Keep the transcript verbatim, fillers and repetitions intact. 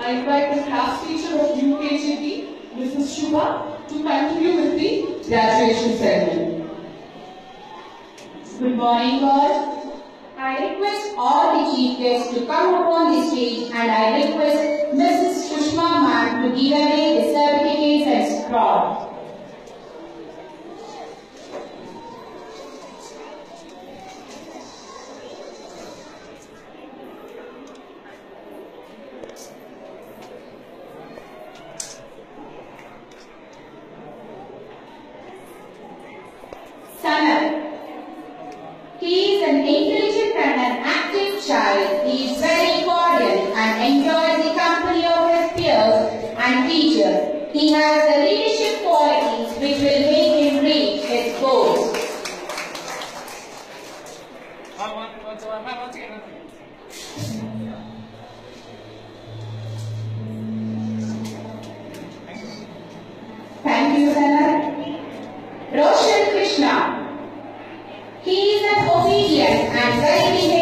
I invite the class teacher of U K G P, Missus Shubha, to continue with the graduation ceremony. Good morning, all. I request all the chief guests to come upon the stage, and I request Missus Sushma ma'am to give away the certificates and scroll. Sanal. He is an intelligent and an active child. He is very cordial and enjoys the company of his peers and teachers. He has the leadership qualities which will make him reach his goals. Thank you, Sanal. Roshan Krishna. He is an obedient and very behaved